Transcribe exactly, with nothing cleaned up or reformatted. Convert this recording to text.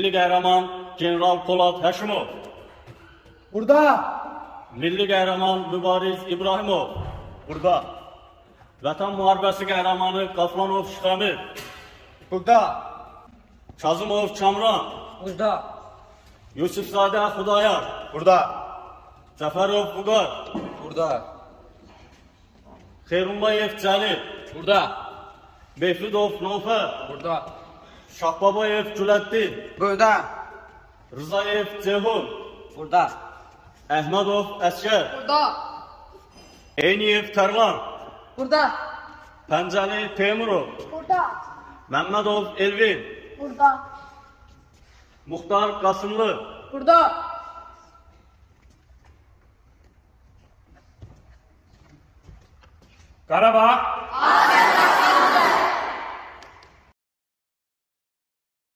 Milli qəhrəman General Polad Həşimov. Burada. Milli qəhrəman Mübariz İbrahimov. Burada. Vətən müharibəsi qəhrəmanı Qaflanov Şıxəmir. Burada. Kazımov Kamran. Burada. Yusufzadə Xudayar. Burada. Cəfərov Vüqar. Burada. Xeyrullah Cəlil. Burada. Behridov Nofər. Burada. Şahbabayev Cüləddin. Burada. Rızayev Ceyhun. Burada. Əhmədov Əskər. Burada. Eyniyev Tərlan. Burada. Pəncəli Teymurov. Burada. Məmmədov Elvin. Burada. Muxtar Qasımlı. Burada. Qarabağ. Azad.